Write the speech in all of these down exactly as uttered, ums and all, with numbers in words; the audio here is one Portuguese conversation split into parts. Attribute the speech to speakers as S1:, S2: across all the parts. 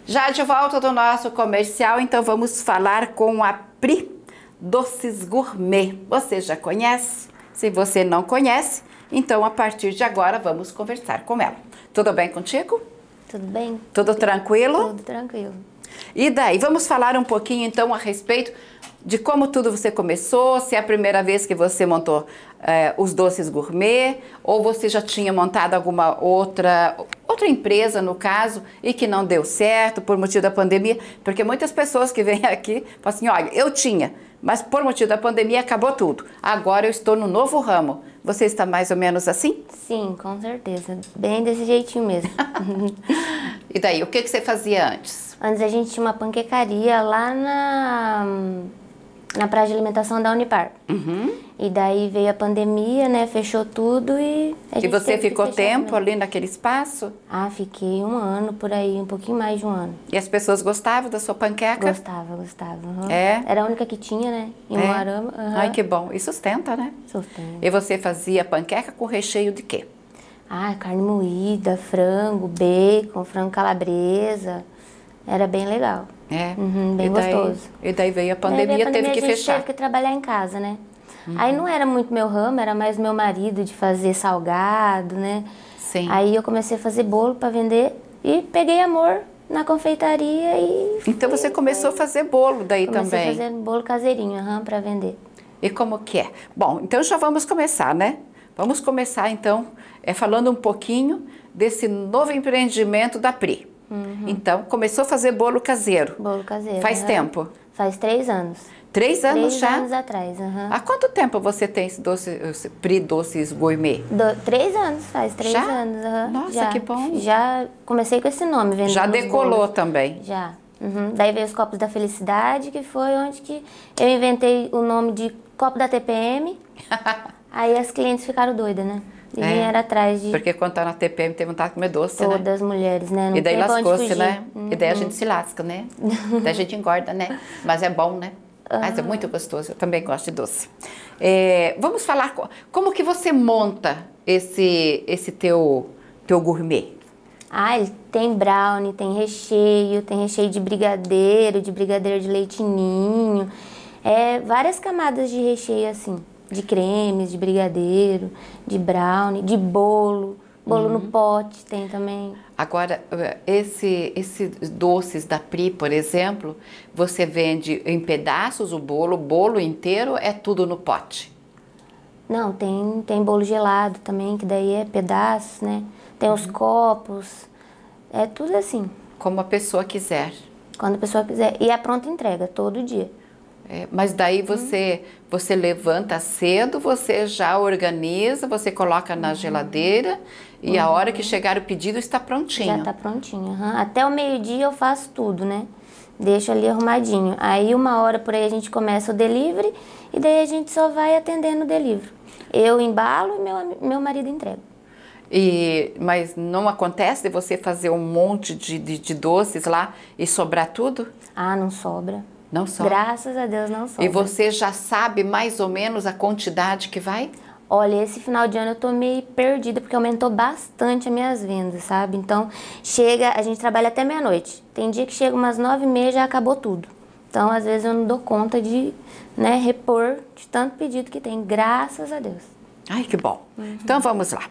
S1: Já de volta do nosso comercial, então vamos falar com a Pri Doces Gourmet. Você já conhece? Se você não conhece, então a partir de agora vamos conversar com ela. Tudo bem contigo?
S2: Tudo bem?
S1: Tudo tranquilo?
S2: Tudo tranquilo.
S1: E daí, vamos falar um pouquinho então a respeito de como tudo você começou, se é a primeira vez que você montou eh, os Doces Gourmet, ou você já tinha montado alguma outra, outra empresa, no caso, e que não deu certo por motivo da pandemia, porque muitas pessoas que vêm aqui falam assim, olha, eu tinha, mas por motivo da pandemia acabou tudo, agora eu estou no novo ramo. Você está mais ou menos assim?
S2: Sim, com certeza. Bem desse jeitinho mesmo.
S1: E daí, o que, que você fazia antes?
S2: Antes a gente tinha uma panquecaria lá na, na praia de alimentação da Unipar.
S1: Uhum.
S2: E daí veio a pandemia, né? Fechou tudo e a
S1: E
S2: gente
S1: você
S2: teve que
S1: ficou
S2: fechar
S1: tempo
S2: também.
S1: ali naquele espaço?
S2: Ah, fiquei um ano por aí, um pouquinho mais de um ano.
S1: E as pessoas gostavam da sua panqueca?
S2: Gostava, gostava. Uhum.
S1: É?
S2: Era a única que tinha, né? Em
S1: É?
S2: Moarama. Uhum.
S1: Ai, que bom. E sustenta, né?
S2: Sustento.
S1: E você fazia panqueca com recheio de quê?
S2: Ah, carne moída, frango, bacon, frango calabresa. Era bem legal.
S1: É.
S2: Uhum, bem
S1: e daí,
S2: gostoso.
S1: E daí veio a pandemia,
S2: Daí veio a
S1: teve que
S2: a gente
S1: fechar.
S2: teve que trabalhar em casa, né? Uhum. Aí não era muito meu ramo, era mais meu marido de fazer salgado, né?
S1: Sim.
S2: Aí eu comecei a fazer bolo para vender e peguei amor na confeitaria e...
S1: Então você começou a fazer bolo daí
S2: comecei
S1: também.
S2: Comecei a fazer bolo caseirinho, uhum, para vender.
S1: E como que é? Bom, então já vamos começar, né? Vamos começar então é, falando um pouquinho desse novo empreendimento da Pri. Uhum. Então, começou a fazer bolo caseiro.
S2: Bolo caseiro.
S1: Faz
S2: uhum.
S1: tempo?
S2: Faz três anos.
S1: Três anos
S2: três
S1: já?
S2: Três anos atrás, uhum.
S1: Há quanto tempo você tem esse doce, esse Pri Doces Gourmet?
S2: Do, três anos, faz três
S1: já?
S2: anos. Uhum.
S1: Nossa,
S2: já,
S1: que bom.
S2: Já comecei com esse nome, vendendo
S1: Já decolou
S2: bolos.
S1: também?
S2: Já. Uhum. Daí veio os copos da felicidade, que foi onde que eu inventei o nome de copo da T P M. Aí as clientes ficaram doidas, né? E
S1: é,
S2: vieram atrás de...
S1: Porque quando tá na T P M tem vontade de comer doce,
S2: todas
S1: né?
S2: as mulheres, né? Não
S1: e daí
S2: tem pra onde
S1: lascou-se,
S2: fugir.
S1: né?
S2: Uhum.
S1: E daí a gente se lasca, né? Daí a gente engorda, né? Mas é bom, né? Uhum. Mas é muito gostoso, eu também gosto de doce. É, vamos falar, como que você monta esse, esse teu, teu gourmet?
S2: Ah, ele tem brownie, tem recheio, tem recheio de brigadeiro, de brigadeiro de leite ninho. É, várias camadas de recheio assim. De cremes, de brigadeiro, de brownie, de bolo. Bolo uhum. no pote tem também.
S1: Agora, esse, esses doces da Pri, por exemplo, você vende em pedaços o bolo, o bolo inteiro é tudo no pote?
S2: Não, tem, tem bolo gelado também, que daí é pedaços, né? Tem uhum. os copos, é tudo assim.
S1: Como a pessoa quiser.
S2: Quando a pessoa quiser. E é pronta entrega, todo dia.
S1: É, mas daí você, hum. você levanta cedo, você já organiza, você coloca na uhum. geladeira e uhum. a hora que chegar o pedido está prontinho.
S2: Já está prontinho. Uhum. Até o meio-dia eu faço tudo, né? Deixo ali arrumadinho. Aí uma hora por aí a gente começa o delivery e daí a gente só vai atendendo o delivery. Eu embalo e meu, meu marido entrega.
S1: E, mas não acontece de você fazer um monte de, de, de doces lá e sobrar tudo?
S2: Ah, não sobra.
S1: Não sobra?
S2: Graças a Deus não sobra.
S1: E você já sabe mais ou menos a quantidade que vai?
S2: Olha, esse final de ano eu tô meio perdida porque aumentou bastante as minhas vendas, sabe? Então, chega, a gente trabalha até meia-noite. Tem dia que chega umas nove e meia e já acabou tudo. Então, às vezes eu não dou conta de, né, repor de tanto pedido que tem, graças a Deus.
S1: Ai, que bom. Uhum. Então, vamos lá.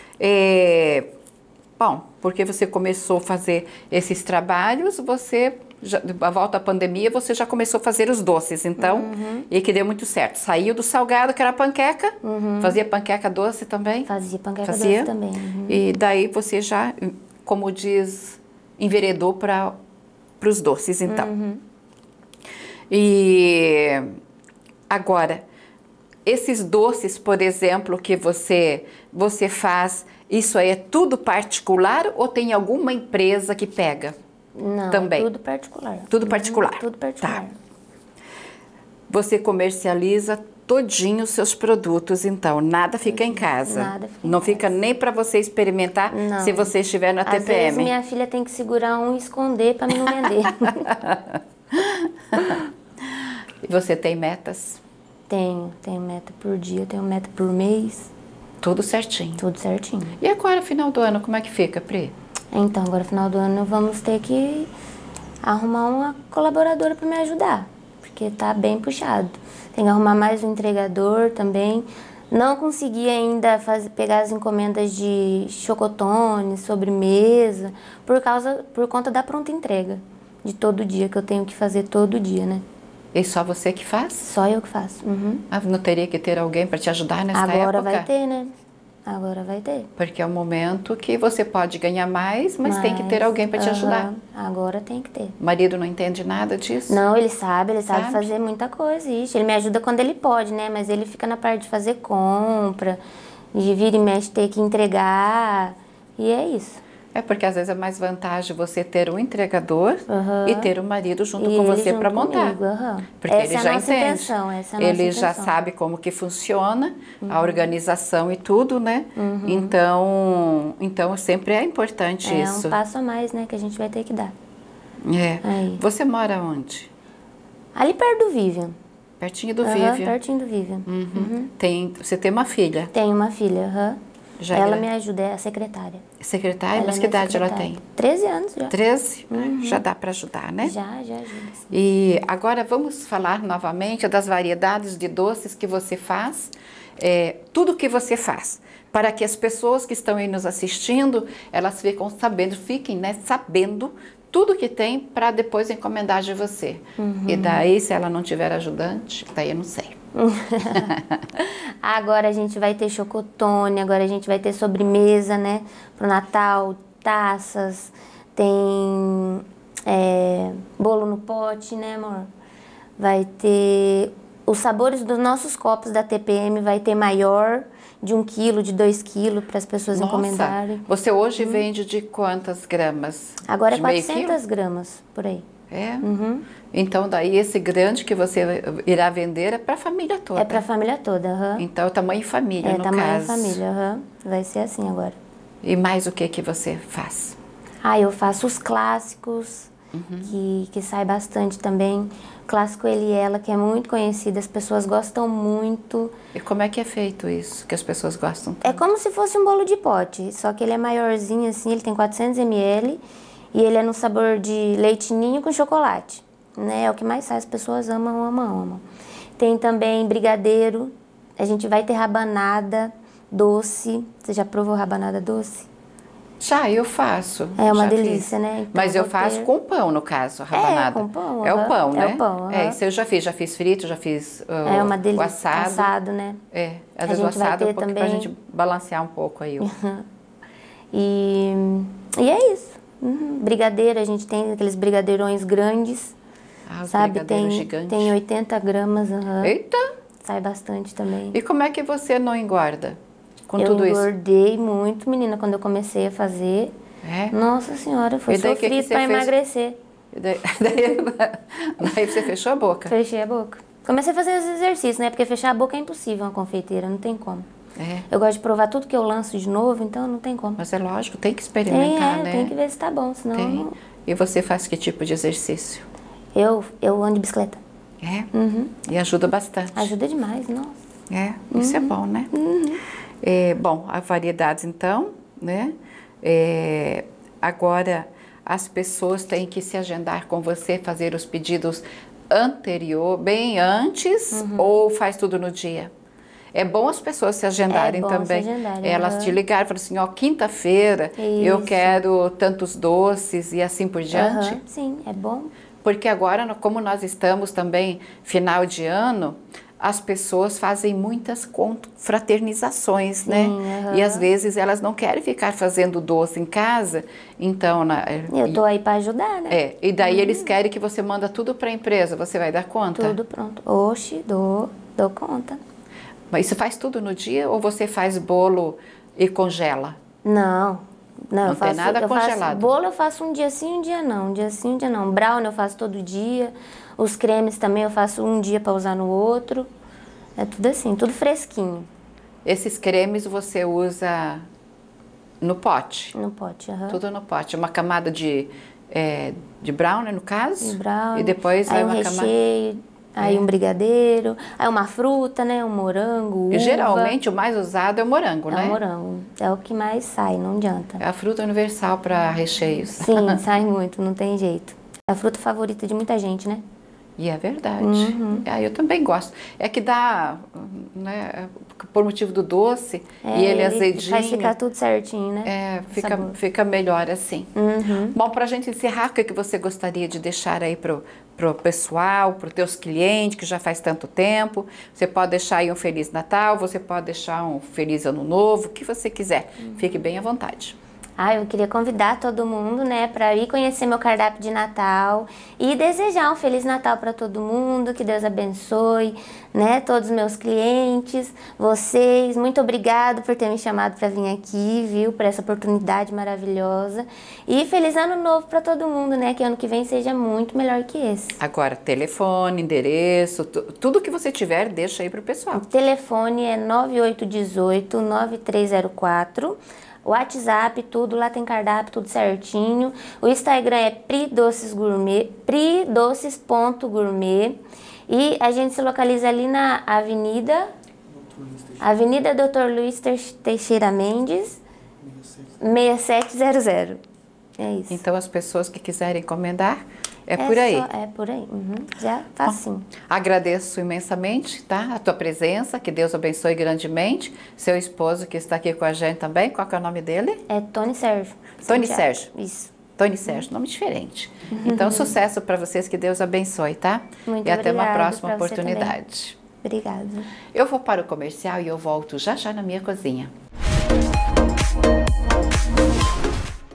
S1: É, bom, porque você começou a fazer esses trabalhos, você... Já, a volta à pandemia, você já começou a fazer os doces, então, uhum. e que deu muito certo. Saiu do salgado, que era panqueca, uhum. fazia panqueca doce também?
S2: Fazia panqueca
S1: fazia.
S2: doce também. Uhum.
S1: E daí você já, como diz, enveredou para os doces, então. Uhum. E agora, esses doces, por exemplo, que você, você faz, isso aí é tudo particular ou tem alguma empresa que pega?
S2: Não,
S1: também.
S2: É tudo particular.
S1: Tudo particular.
S2: Uhum, tudo particular.
S1: Tá. Você comercializa todinho os seus produtos, então, nada fica em casa.
S2: Nada fica
S1: Não
S2: em
S1: fica
S2: casa.
S1: Nem para você experimentar
S2: não.
S1: Se você estiver na
S2: Às
S1: T P M.
S2: Às vezes minha filha tem que segurar um e esconder para não vender.
S1: E você tem metas?
S2: Tenho, tenho meta por dia, tenho meta por mês.
S1: Tudo certinho?
S2: Tudo certinho.
S1: E agora, final do ano, como é que fica, Pri?
S2: Então, agora final do ano vamos ter que Arrumar uma colaboradora para me ajudar, porque tá bem puxado. Tem que arrumar mais um entregador também. Não consegui ainda fazer, pegar as encomendas de chocotone, sobremesa, por causa, por conta da pronta entrega de todo dia, que eu tenho que fazer todo dia, né?
S1: E só você que faz?
S2: Só eu que faço. Uhum.
S1: Ah, não teria que ter alguém para te ajudar nessa época?
S2: Agora vai ter, né? Agora vai ter.
S1: Porque é um momento que você pode ganhar mais, mas, mas tem que ter alguém para te
S2: uhum,
S1: ajudar.
S2: Agora tem que ter.
S1: O marido não entende nada disso?
S2: Não, ele sabe, ele sabe,
S1: sabe
S2: fazer muita coisa. Ixi, ele me ajuda quando ele pode, né? Mas ele fica na parte de fazer compra, de vir e mexe ter que entregar. E é isso.
S1: É porque às vezes é mais vantagem você ter um entregador
S2: uhum.
S1: e ter o um marido junto
S2: e
S1: com você para montar.
S2: Uhum.
S1: Porque
S2: essa
S1: ele
S2: é a
S1: já
S2: nossa
S1: entende.
S2: Intenção, essa é a nossa
S1: ele
S2: intenção.
S1: já sabe como que funciona, uhum. a organização e tudo, né?
S2: Uhum.
S1: Então, então sempre é importante
S2: é
S1: isso.
S2: É um passo a mais, né, que a gente vai ter que dar.
S1: É.
S2: Aí.
S1: Você mora onde?
S2: Ali perto do Vivian.
S1: Pertinho do
S2: uhum,
S1: Vivian.
S2: Pertinho do Vivian.
S1: Uhum.
S2: Uhum.
S1: Tem, você tem uma filha?
S2: Tenho uma filha, aham. Uhum.
S1: Já
S2: ela
S1: é...
S2: me ajuda, é a secretária.
S1: Secretária?
S2: Ela
S1: Mas
S2: é
S1: que idade
S2: secretária.
S1: ela tem?
S2: treze anos já.
S1: treze?
S2: Uhum.
S1: Já dá para ajudar, né?
S2: Já, já ajuda. Sim.
S1: E agora vamos falar novamente das variedades de doces que você faz, é, tudo que você faz, para que as pessoas que estão aí nos assistindo, elas ficam sabendo, fiquem, né, sabendo tudo que tem para depois encomendar de você. Uhum. E daí, se ela não tiver ajudante, daí eu não sei.
S2: Agora a gente vai ter chocotone, agora a gente vai ter sobremesa, né? Pro Natal, taças, tem é, bolo no pote, né, amor? Vai ter os sabores dos nossos copos da T P M, vai ter maior, de um quilo, de dois quilos, para as pessoas
S1: Nossa,
S2: encomendarem.
S1: Você hoje hum. vende de quantas gramas?
S2: Agora
S1: de
S2: é quatrocentas gramas, por aí.
S1: É?
S2: Uhum.
S1: Então, daí esse grande que você irá vender é para a família toda?
S2: É para a família toda, aham. Uhum.
S1: Então, é tamanho família,
S2: é,
S1: no
S2: tamanho
S1: caso.
S2: família, aham. Uhum. Vai ser assim agora.
S1: E mais o que que você faz?
S2: Ah, eu faço os clássicos,
S1: uhum.
S2: que, que sai bastante também. Clássico Ele e Ela, que é muito conhecido, as pessoas gostam muito.
S1: E como é que é feito isso, que as pessoas gostam tanto?
S2: É como se fosse um bolo de pote, só que ele é maiorzinho assim, ele tem quatrocentos mililitros e ele é no sabor de leite ninho com chocolate, né? É o que mais sai, as pessoas amam, amam, amam. Tem também brigadeiro, a gente vai ter rabanada doce. Você já provou rabanada doce?
S1: Já, eu faço.
S2: É uma
S1: já
S2: delícia,
S1: fiz.
S2: né? Então,
S1: Mas eu faço ter... com pão, no caso, a rabanada.
S2: É, com pão.
S1: É
S2: uhum.
S1: o pão, né?
S2: É o pão. Uhum.
S1: É, isso eu já fiz. Já fiz frito, já fiz uh,
S2: é uma delícia.
S1: o assado.
S2: assado, né?
S1: É, às
S2: a
S1: vezes o assado um pouco
S2: também...
S1: pra gente balancear um pouco aí.
S2: e, e é isso. Uhum. Brigadeiro, a gente tem aqueles brigadeirões grandes.
S1: Ah, os
S2: sabe? Tem,
S1: gigantes.
S2: tem oitenta gramas. Uhum.
S1: Eita!
S2: Sai bastante também.
S1: E como é que você não engorda com
S2: eu
S1: tudo isso?
S2: Eu engordei muito, menina, quando eu comecei a fazer.
S1: É?
S2: Nossa Senhora, foi sofrido para emagrecer.
S1: E daí, daí, daí você fechou a boca?
S2: Fechei a boca. Comecei a fazer os exercícios, né? Porque fechar a boca é impossível uma confeiteira, não tem como.
S1: É.
S2: Eu gosto de provar tudo que eu lanço de novo, então não tem como.
S1: Mas é lógico, tem que experimentar,
S2: tem, é,
S1: né?
S2: Tem que ver se tá bom, senão...
S1: Tem. E você faz que tipo de exercício?
S2: Eu, eu ando de bicicleta.
S1: É?
S2: Uhum.
S1: E ajuda bastante?
S2: Ajuda demais, nossa.
S1: É, isso uhum. é bom, né?
S2: Uhum.
S1: É, bom, as variedades então, né? É, agora, as pessoas têm que se agendar com você, fazer os pedidos anterior, bem antes, uhum. ou faz tudo no dia? É bom as pessoas se agendarem
S2: é bom
S1: também.
S2: Se agendarem,
S1: Elas
S2: uhum.
S1: te ligaram e falaram assim, ó, quinta-feira eu quero tantos doces e assim por diante.
S2: Uhum. Sim, é bom.
S1: Porque agora, como nós estamos também final de ano, as pessoas fazem muitas fraternizações, Sim, né? Uhum. E às vezes elas não querem ficar fazendo doce em casa, então... Na,
S2: eu tô aí para ajudar, né?
S1: É, e daí uhum. eles querem que você manda tudo para a empresa, você vai dar conta?
S2: Tudo pronto. Oxe, dou, dou conta.
S1: Mas você faz tudo no dia ou você faz bolo e congela?
S2: Não, não,
S1: não
S2: eu faço,
S1: tem nada
S2: eu
S1: congelado?
S2: Faço, bolo eu faço um dia sim, um dia não, um dia sim, um dia não. Brownie eu faço todo dia, os cremes também eu faço um dia para usar no outro. É tudo assim, tudo fresquinho.
S1: Esses cremes você usa no pote?
S2: No pote, aham. Uhum.
S1: Tudo no pote. Uma camada de, é, de brownie, no caso?
S2: De brownie.
S1: E depois
S2: aí
S1: vai
S2: um
S1: uma
S2: recheio,
S1: camada...
S2: aí
S1: é.
S2: um brigadeiro, aí uma fruta, né? Um morango, uva.
S1: E geralmente o mais usado é o morango,
S2: é
S1: né?
S2: É o morango. É o que mais sai, não adianta.
S1: É a fruta universal para recheios.
S2: Sim, sai muito, não tem jeito. É a fruta favorita de muita gente, né?
S1: E é verdade.
S2: Uhum.
S1: Ah, eu também gosto. É que dá, né, por motivo do doce,
S2: É,
S1: e ele,
S2: ele
S1: azedinho.
S2: faz ficar tudo certinho, né?
S1: É,
S2: O
S1: fica,
S2: sabor.
S1: fica melhor assim.
S2: Uhum.
S1: Bom, para a gente encerrar, o que, que você gostaria de deixar aí pro, pro pessoal, pro teus clientes, que já faz tanto tempo? Você pode deixar aí um Feliz Natal, você pode deixar um Feliz Ano Novo, o que você quiser.
S2: Uhum.
S1: Fique bem à vontade.
S2: Ah, eu queria convidar todo mundo, né, para ir conhecer meu cardápio de Natal e desejar um Feliz Natal para todo mundo, que Deus abençoe, né, todos os meus clientes, vocês. Muito obrigado por ter me chamado para vir aqui, viu, por essa oportunidade maravilhosa. E Feliz Ano Novo para todo mundo, né, que ano que vem seja muito melhor que esse.
S1: Agora, telefone, endereço, tu, tudo que você tiver, deixa aí pro pessoal.
S2: O telefone é nove oito um oito, nove três zero quatro. O WhatsApp, tudo, lá tem cardápio, tudo certinho. O Instagram é pri doces gourmet, pri doces ponto gourmet. E a gente se localiza ali na Avenida Avenida doutor Luiz Teixeira Mendes, seis sete zero zero. É isso.
S1: Então, as pessoas que quiserem encomendar, é,
S2: É
S1: por aí.
S2: só- é por aí. Uhum. Já facinho.
S1: Agradeço imensamente, tá? A tua presença, que Deus abençoe grandemente. Seu esposo que está aqui com a gente também, qual que é o nome dele?
S2: É Tony Sérgio.
S1: Tony
S2: Santiago.
S1: Sérgio.
S2: Isso.
S1: Tony Sérgio, nome diferente. Então, sucesso para vocês, que Deus abençoe, tá?
S2: Muito
S1: e até uma
S2: obrigada
S1: próxima
S2: pra você
S1: oportunidade.
S2: Obrigada.
S1: Eu vou para o comercial e eu volto já já na minha cozinha.